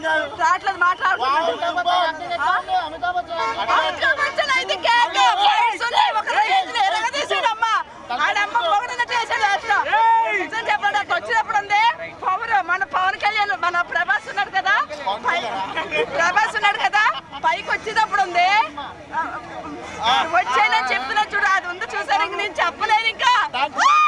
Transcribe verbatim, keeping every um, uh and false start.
రావట్లేదు మాట్లాడుతున్నాడు అయితే కేక్ ఫైట్స్ ఉన్నాయి ఒక రేంజ్ లో ఎరగదీసాడమ్మా ఆడమ్మ పొగడనట్టు వేసాడు అసలు నిజం చెప్పండి అక్కడ వచ్చినప్పుడు ఉంది పవర్ మన పవన్ కళ్యాణ్ మన ప్రభాస్ ఉన్నాడు కదా ప్రభాస్ ఉన్నాడు కదా పైకి వచ్చేటప్పుడు ఉంది వచ్చానని చెప్తున్నా చూడు అది ఉంది చూసారు ఇంక నేను చెప్పలేను ఇంకా